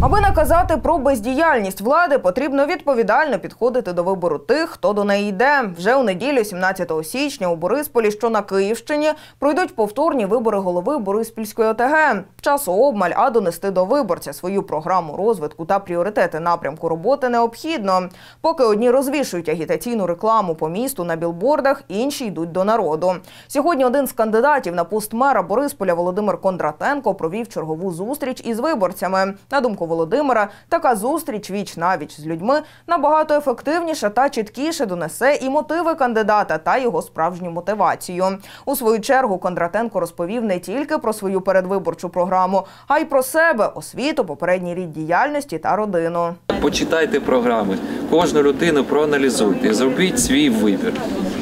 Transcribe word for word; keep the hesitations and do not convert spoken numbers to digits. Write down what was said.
Аби наказати про бездіяльність влади, потрібно відповідально підходити до вибору тих, хто до неї йде. Вже у неділю, сімнадцятого січня, у Борисполі, що на Київщині, пройдуть повторні вибори голови Бориспільської О Те Ге. Часу обмаль, а донести до виборця свою програму розвитку та пріоритети напрямку роботи необхідно. Поки одні розвішують агітаційну рекламу по місту на білбордах, інші йдуть до народу. Сьогодні один з кандидатів на пост мера Борисполя Володимир Кондратенко провів чергову зустріч із виборцями. На думку Володимира, така зустріч віч-навіч з людьми набагато ефективніше та чіткіше донесе і мотиви кандидата та його справжню мотивацію. У свою чергу Кондратенко розповів не тільки про свою передвиборчу програму, а й про себе, освіту, попередній рід діяльності та родину. Почитайте програми, кожну людину проаналізуйте, зробіть свій вибір.